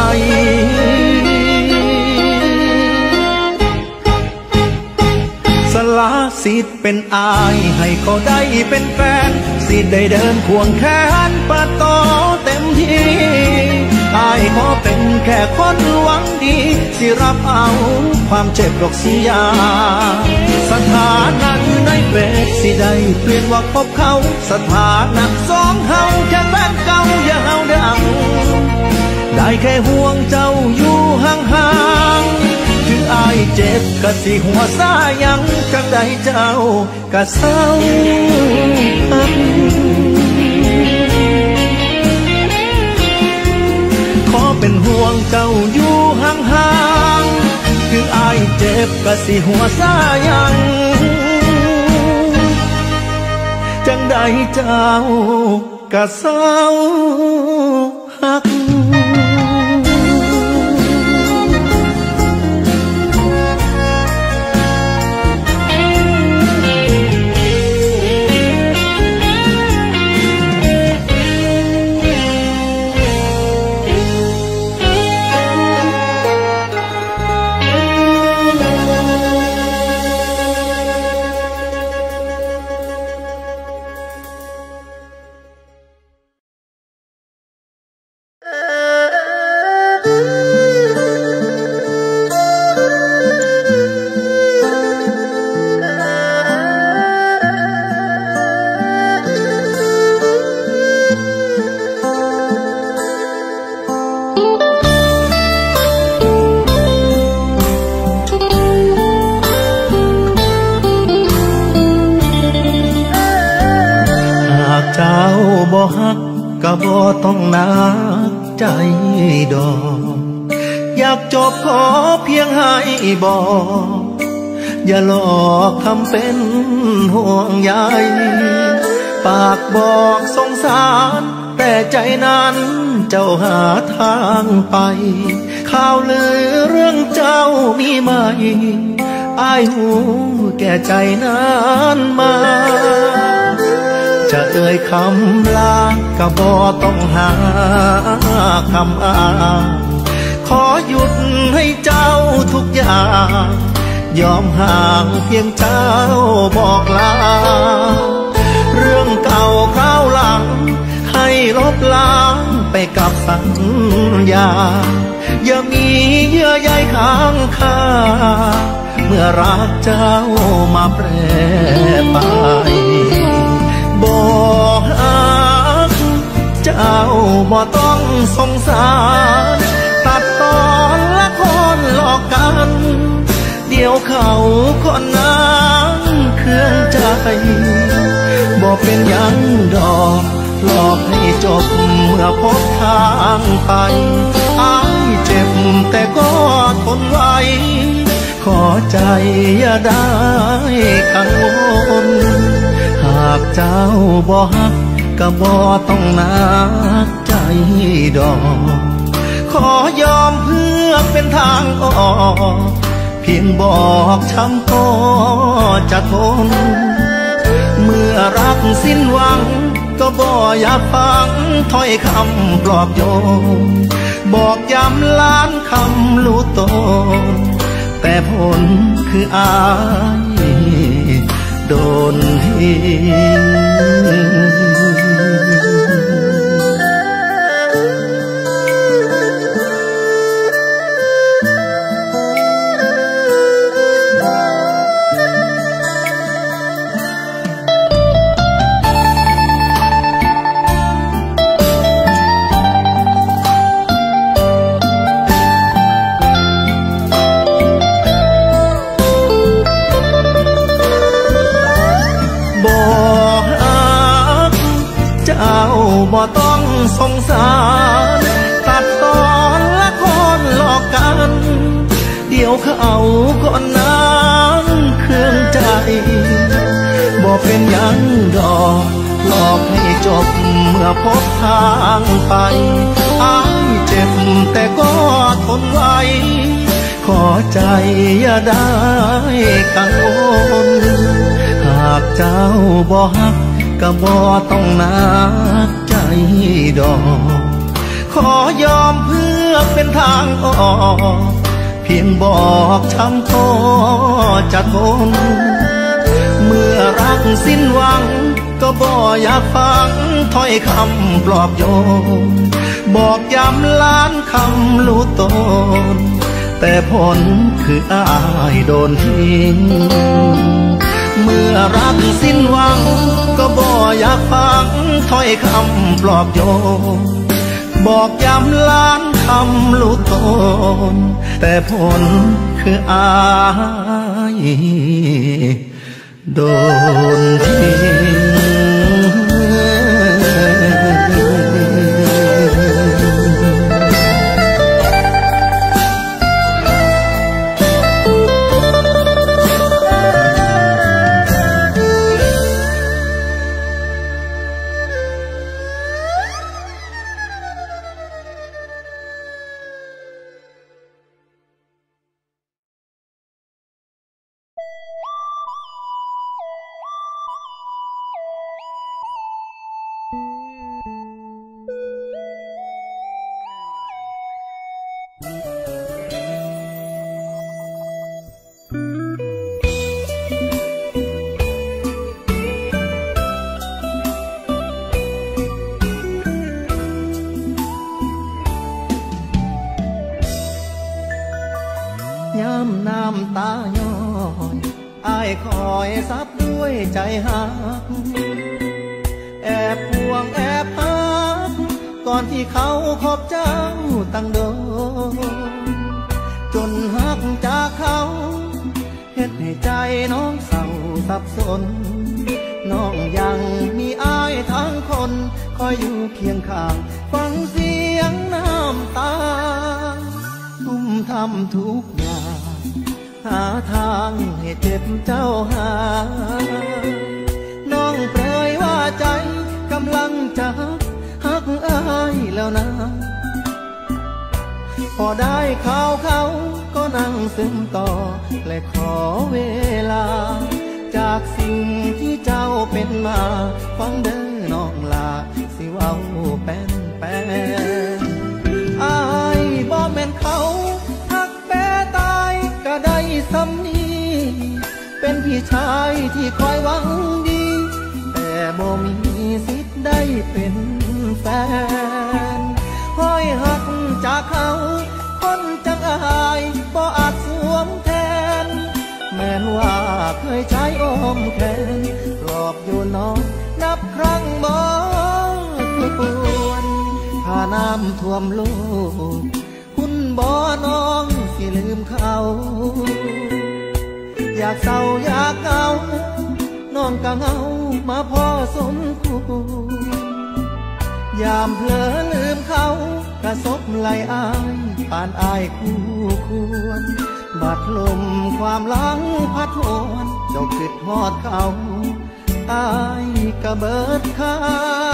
สละสิทธิ์เป็นอายให้เขาได้เป็นแฟนสิได้เดินควงแขนปะต่อเต็มที่อายขอเป็นแค่คนหวังดีสิรับเอาความเจ็บดอกสิยาสถานะในเฟซสิได้เปลี่ยนว่าคบเขาสถานะสองเฮาแค่แฟนเก่าอย่าเฮาดังได้แค่ห่วงเจ้าอยู่ห่างๆถึงอายเจ็บก็สิหัวซายังจังได้เจ้าก็เศร้าขอเป็นห่วงเจ้าอยู่ห่างๆถึงอายเจ็บก็สิหัวซายังจังได้เจ้าก็เศร้าหักบ่ฮักก็บ่ต้องนักใจดอกอยากจบขอเพียงให้บอกอย่าหลอกทำเป็นห่วงใยปากบอกสงสารแต่ใจนั้นเจ้าหาทางไปข่าวลือเรื่องเจ้ามีไหมอ้ายหูแก่ใจนั้นมาจะเอ่ยคำลาก็บ่ต้องหาคำอ้างขอหยุดให้เจ้าทุกอย่างยอมห่างเพียงเจ้าบอกลาเรื่องเก่าคราวหลังให้ลบล้างไปกับสัญญาอย่ามีเยื่อใยค้างคาเมื่อรักเจ้ามาแปรไปบอกฮักเจ้าบ่ต้องสงสารตัดตอนละครหลอกเขาคนนั้นเครื่องใจบอกเป็นยังดอกหลอกให้จบเมื่อพบทางไปอ้ายเจ็บแต่ก็ทนไว้ขอใจอย่าได้กังวลหากเจ้าบ่ฮักก็บ่ต้องนักใจดอกขอยอมเพื่อเป็นทางออกเพียงบอกช้ำก็จะทนเมื่อรักสิ้นหวังก็บ่อยากฟังถ้อยคำปลอบโยนบอกย้ำล้านคำรู้ตนแต่ผลคืออายโดนทิ้งบ่ต้องสงสารตัดตอนละครหลอกกันเดี๋ยวเขาคนนั้นเครื่องใจบอกเป็นยังดอกหลอกให้จบเมื่อพบทางไปอ้ายเจ็บแต่ก็ทนไว้ขอใจอย่าได้กังวลหากเจ้าบ่ฮักก็บ่ต้องนักใจดอกขอยอมเพื่อเป็นทางออกเพียงบอกช้ำก็จะทนเมื่อรักสิ้นหวังก็บ่อยากฟังถ้อยคำปลอบโยนบอกย้ำล้านคำรู้ตนแต่ผลคืออ้ายโดนทิ้งเมื่อรักสิ้นหวังก็บ่อยากฟังถ้อยคำปลอบโยนบอกย้ำล้านคำรู้ตนแต่ผลคืออายโดนทิ้งย้ำน้ำตาย้อยอ้ายคอยซับด้วยใจหักแอบห่วงแอบหักก่อนที่เขาคบเจ้าตั้งโดนจนหักจากเขาเฮ็ดให้ใจน้องเศร้าสับสนน้องยังมีอ้ายทั้งคนคอยอยู่เคียงข้างฟังเสียงน้ำตาทุ่มทำทุกอย่างหาทางให้เจ็บเจ้าหาน้องเปรยว่าใจกำลังจะหักอ้ายแล้วนะพอได้ข่าวเขาก็นั่งซึมต่อและขอเวลาจากสิ่งที่เจ้าเป็นมาฟังเด้อน้องลาสิเว้าเป็นแปนอ้ายบ่แม่นเขาหักแปรตายก็ได้สำนีเป็นพี่ชายที่คอยหวังดีแต่บ่มีสิทธิ์ได้เป็นแฟนห้อยหักจากเขาคนจังอายบ่อาจสวมแทนแม้นว่าเคยใช้อ้อมแขนปลอบอยู่น้องนับครั้งบ่ถ้วนถ้าน้ำท่วมโลกคุณบ่น้องสิลืมเขาากเศร้าอยากเหงาน้องก็เหงามาพอสมควรยามเผลอลืมเขากระซบไหลอายผ่านอายคู่ควรบาดลมความหลังพัดหวนเจ้าคิดฮอดเขาอายกะเบิดค่า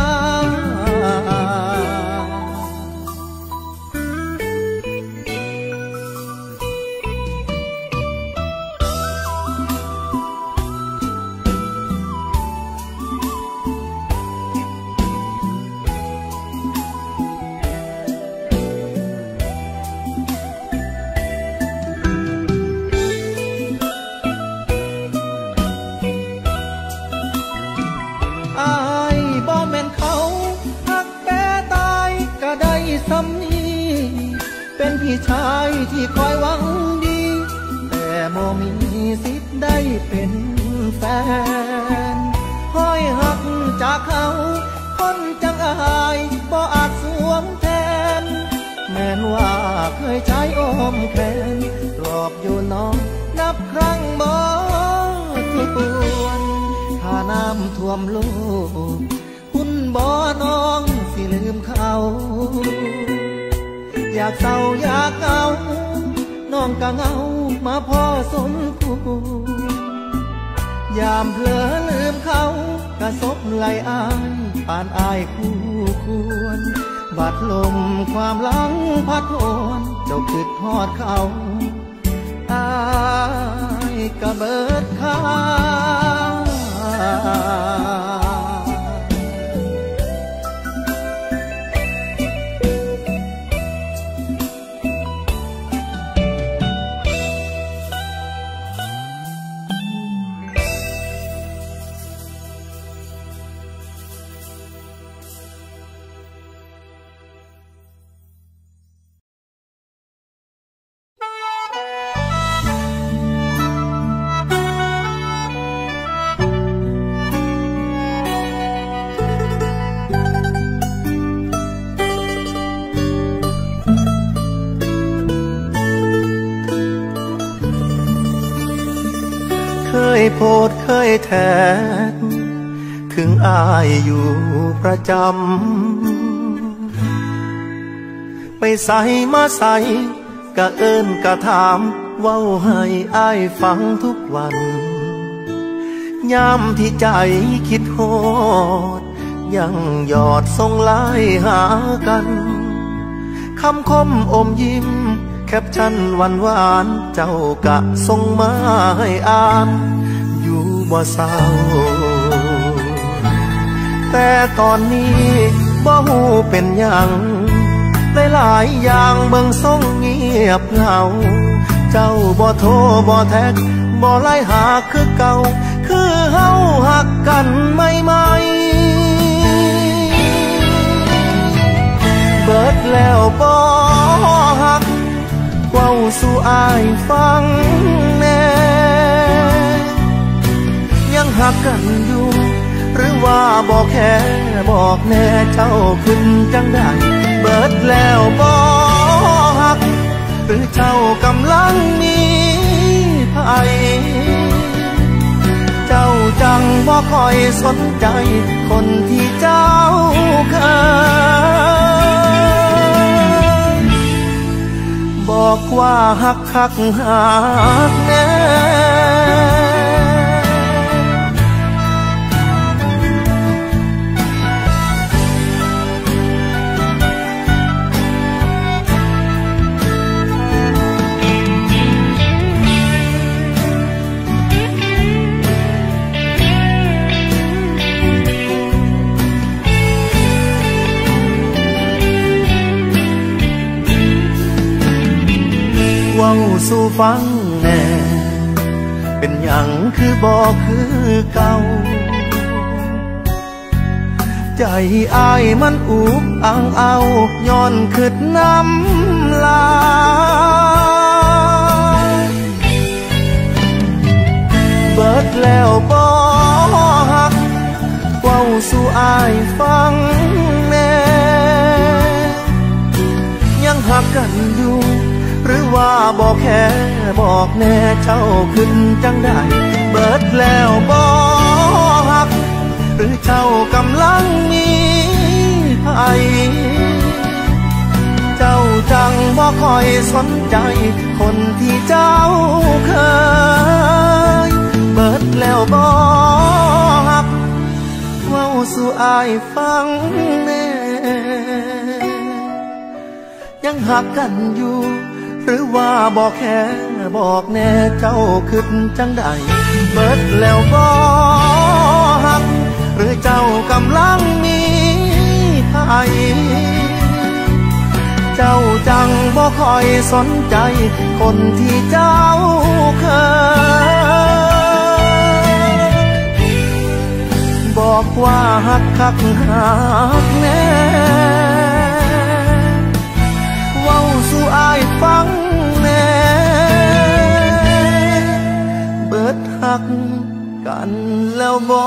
เป็นพี่ชายที่คอยหวังดีแต่บ่มีสิทธิ์ได้เป็นแฟนห้อยหักจากเขาคนจังอายบ่อาจสวมแทนแม้นว่าเคยใช้อ้อมแขนปลอบอยู่น้องนับครั้งบ่ถ้วนถ้าน้ำท่วมโลกคุณบ่น้องสิลืมเขาอยากเศร้าอยากเหงาน้องก็เหงามาพอสมควรยามเผลอลืมเขากระซบไหลอายผ่านอายคู่ควรบาดลมความหลังพัดโหนเจ้าคิดฮอดเขาอายก็เบิดค่าเคยโพดเคยแทนถึงอายอยู่ประจำไปใส่มาใส่กะเอิ้นกะถามเว้าให้อายฟังทุกวันยามที่ใจคิดโหดยังหยอดส่งไลน์หากันคำคมอมยิ้มแคปชั่นหวานหวานเจ้ากะส่งมาให้อ่านอยู่บ่เศร้าแต่ตอนนี้บ่ฮู้เป็นหยังหลายๆอย่างเบิ่งส่งเงียบเหงาเจ้าบ่โทรบ่แท็กบ่ไลน์หาคือเก่าคือเฮาหักกันใหม่ๆเบิดแล้วบ่หักเว้าสู่อายฟังแน่ยังหักกันอยู่หรือว่าบอกแค่บอกแน่เจ้าขึ้นจังได้เบิดแล้วบ่หักหรือเจ้ากำลังมีภัยเจ้าจังบ่ค่อยสนใจคนที่เจ้าเคยบอกว่าหักหักหักแน่เว้าสู่ฟังแน่เป็นหยังคือบอกคือเก่าใจอายมันอุกอังเอาย้อนคิดน้ำลายเบิดแล้วบ่หักเว้าสู่อายฟังแน่ยังหักกันอยู่หรือว่าบ่บอกแค่บอกแน่เจ้าขึ้นจังได้เบิดแล้วบ่ฮักหรือเจ้ากำลังมีภัยเจ้าจังบ่คอยสนใจคนที่เจ้าเคยเบิดแล้วบ่ฮักเว้าสู่อายฟังแน่ยังหักกันอยู่หรือว่าบอกแค่บอกแน่เจ้าขึ้นจังใดเบิดแล้วบ่ฮักหรือเจ้ากำลังมีภัยเจ้าจังบ่คอยสนใจคนที่เจ้าเคยบอกว่าฮักคักฮักแน่เว้าสู่อายฟังแน่เบิดฮักกันแล้วบ่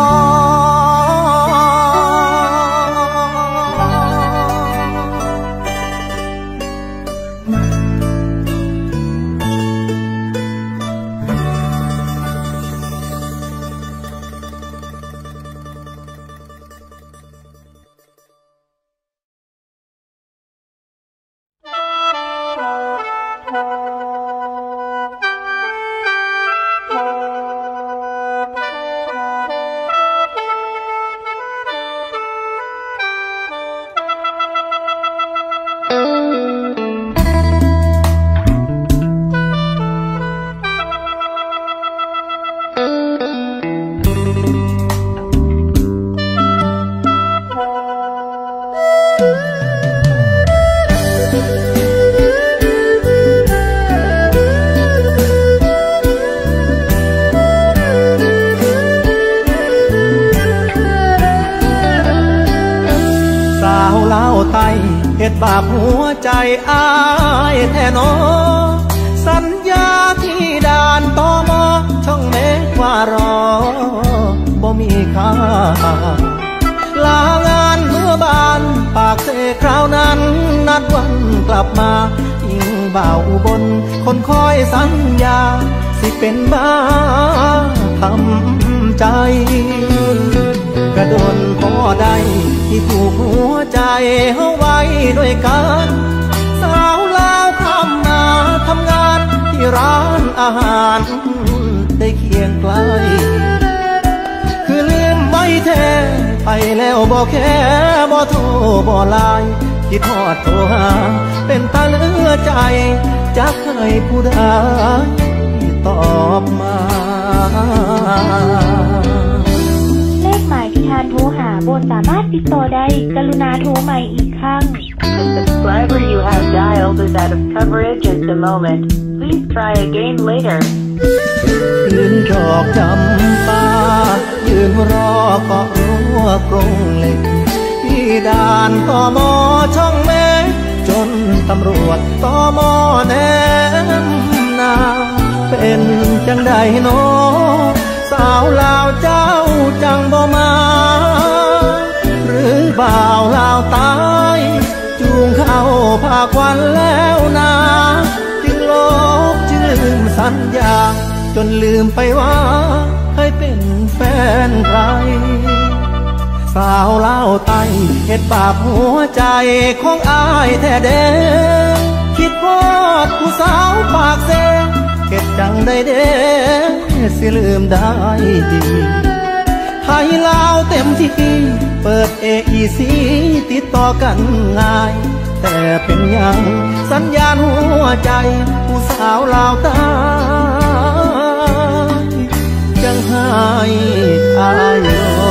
เฮ็ดบาปหัวใจอายแท้นอสัญญาที่ด่านตมช่องเมฆว่ารอบ่มีค่าลางานเมื่อบานปากเสคราวนั้นนัดวันกลับมายิ่งบ่าวอุบลคนคอยสัญญาสิเป็นบ้าทำใจกระโดนพอได้ที่ผูกหัวใจเฮาไว้ด้วยกันสาวลาวคำนาทำงานที่ร้านอาหารได้เคียงไกลคือลืมไม่แท้ไปแล้วบอกแค่บ่โทรบ่ไลน์คิดทอดโทรหาเป็นตาเหลือใจจะเคยผู้ใดตอบมาเลขหมายที่ท่านโทรหาบนสามารถติดต่อได้กรุณาโทรใหม่อีกครั้ง The subscriber you have dialed is out of coverage at the moment. Please try again later. ยืนดอกจำปายืนรอเกาะรั้วกรงเหล็กที่ด่านตมช่องเมฆจนตำรวจตมแนมนาเป็นจังใดโนสาวลาวเจ้าจังบ่มาหรือบ่าวลาวตายจูงเข้าภาควันแล้วนาจึงลบจึงลืมสัญญาจนลืมไปว่าเคยเป็นแฟนใครสาวลาวไต้เฮ็ดบาปหัวใจของอายแท้เด้คิดพอดผู้สาวปากเซเฮ็ดจังได้เด้สิลืมได้ดีไทยลาวเต็มที่เปิด เอ อี ซี ติดต่อกันง่ายแต่เป็นยังสัญญาณหัวใจผู้สาวลาวใต้จังให้อายรอ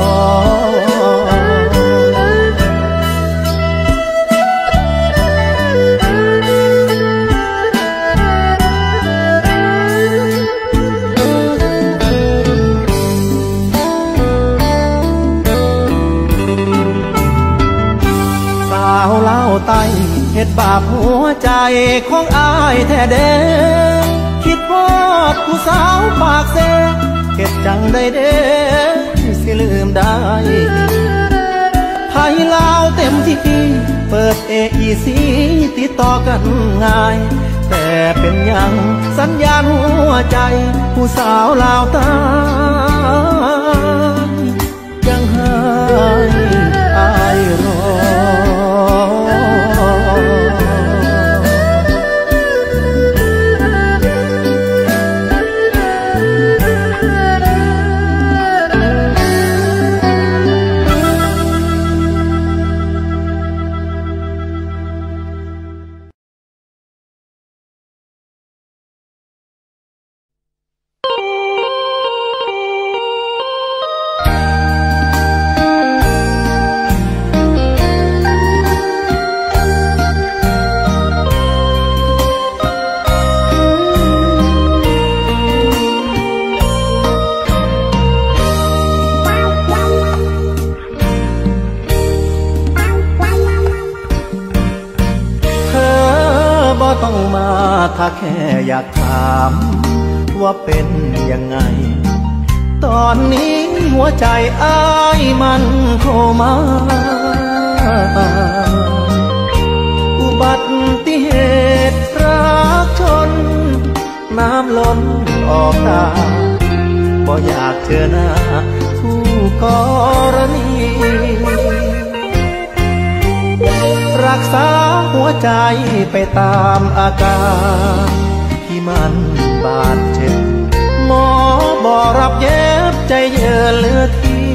ไต้เฮ็ดบาปหัวใจของอายแท้เด้คิดว่าผู้สาวปากเซเฮ็ดจังได้เด้สิลืมได้ไทยลาวเต็มที่เปิด เอ อี ซี ติดต่อกันง่ายแต่เป็นยังสัญญาณหัวใจผู้สาวลาวใต้ยังให้อายรอต้องมาถ้าแค่อยากถามว่าเป็นยังไงตอนนี้หัวใจอ้ายมันโคม่าอุบัติเหตุรักชนน้ำล้นออกตาบ่อยากเจอหน้าคู่กรณีรักษาหัวใจไปตามอาการที่มันบาดเจ็บหมอบอกรับเย็บใจเยือเหลือที่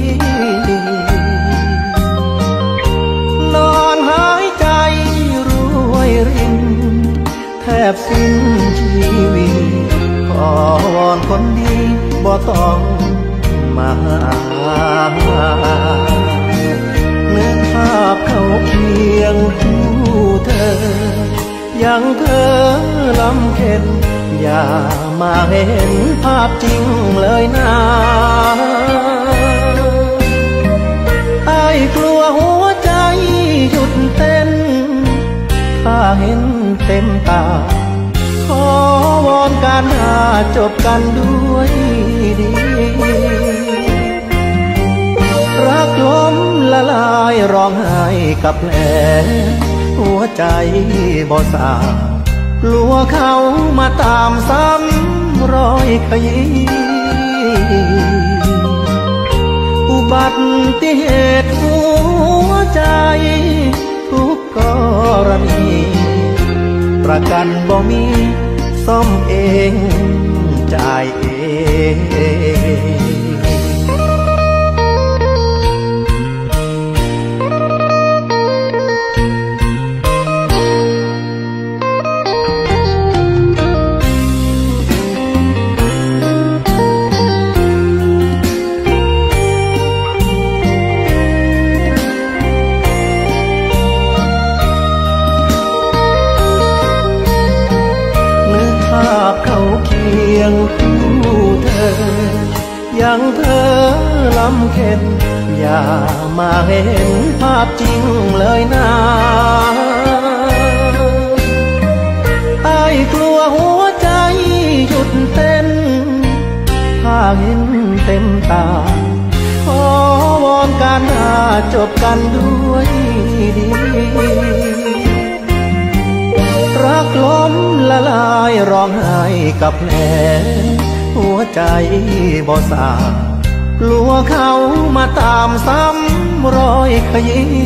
นอนหายใจรวยรินแทบสิ้นชีวิตขอวอนคนดีบ่ต้องมานึกภาพเขาเคียงคู่เธอยังเธอลำเค็นอย่ามาเห็นภาพจริงเลยนะไอ้กลัวหัวใจหยุดเต้นถ้าเห็นเต็มตาขอวอนการหาจบกันด้วยดีรักล้มละลายร้องไห้กับแผลหัวใจบ่สากลัวเขามาตามซ้ำรอยขยี้อุบัติเหตุหัวใจทุกกรณีประกันบ่มีซ่อมเองจ่ายเองยังเธอลำเค็นอย่ามาเห็นภาพจริงเลยนะไอ้กลัวหัวใจหยุดเต้นถ้าเห็นเต็มตาขอวอนการหาจบกันด้วยดีรักล้มละลายร้องไห้กับแผลหัวใจบ่สากลัวเขามาตามซ้ำรอยขยี้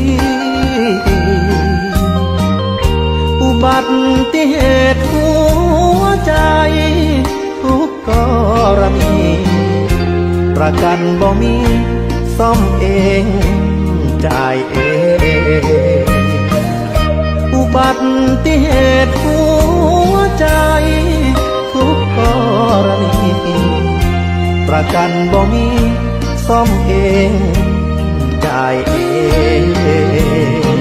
อุบัติเหตุหัวใจทุกกรณีประกันบ่มีซ่อมเองจ่ายเองอุบัติเหตุหัวใจทุกกรณีประกันบ่มีซ่อมเองจ่ายเอง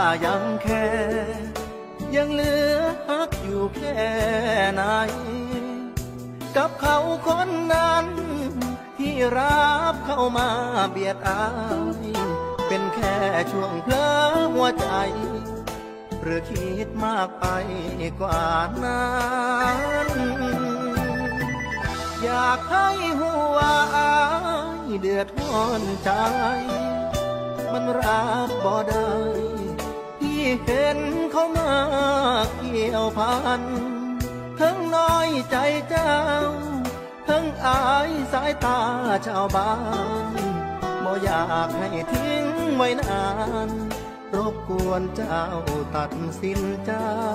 ยังแค่ยังเหลือฮักอยู่แค่ไหนกับเขาคนนั้นที่รับเข้ามาเบียดอายเป็นแค่ช่วงเพลอหัวใจหรือคิดมากไปกว่านั้นอยากให้หัวอายเดือดร้อนใจมันรับบ่ได้ที่เห็นเขามาเกี่ยวพันทั้งน้อยใจเจ้าทั้งอายสายตาชาวบ้านบ่อยากให้ทิ้งไว้นานรบกวนเจ้าตัดสินใจ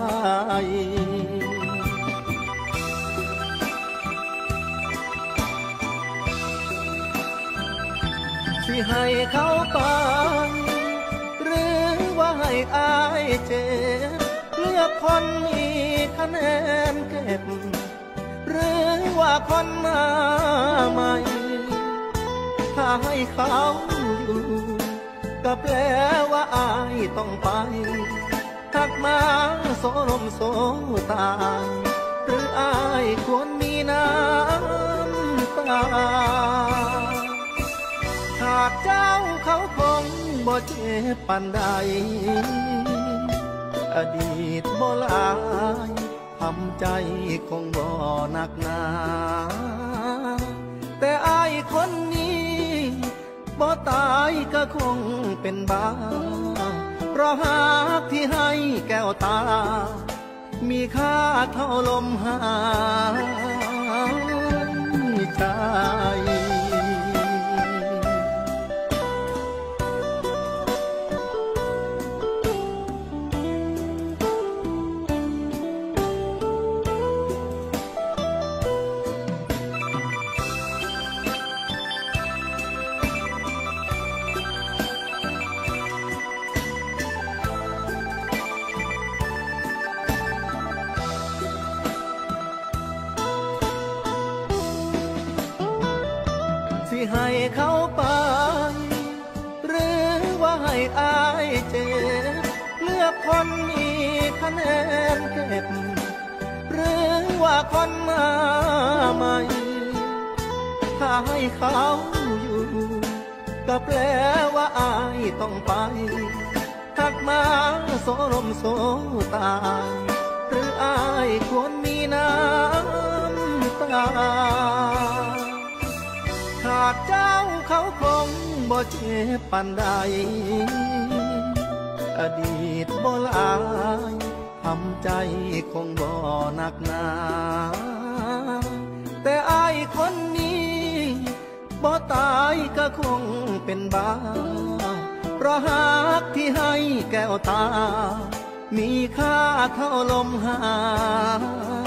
สิให้เขาไปหรือว่าให้อายเจ็บเลือกคนมีคะแนนเก็บหรือว่าคนมาใหม่ถ้าให้เขาอยู่ก็แปลว่าอายต้องไปทักมาโซลมโซตาหรืออายควรมีน้ำตาหากเจ้าเขาคงบ่เจ็บปานใดอดีตบ่หลายทำใจคงบ่หนักหนาแต่อายคนนี้บ่ตายก็คงเป็นบ้าเพราะหากที่ให้แก้วตามีค่าเท่าลมหายใจ ที่ให้เขาไปหรือว่าให้อายเจ็บเลือกคนมีคะแนนเก็บหรือว่าคนมาใหม่ถ้าให้เขาอยู่ก็แปลว่าอายต้องไปทักมาโซลมโซตาหรืออายควรมีน้ำตาหากเจ้าเขาคงบ่เจ็บปานใดอดีตบ่หลายทำใจคงบ่หนักหนาแต่อายคนนี้บ่ตายก็คงเป็นบ้าเพราะหากที่ให้แก้วตามีค่าเท่าลมหาย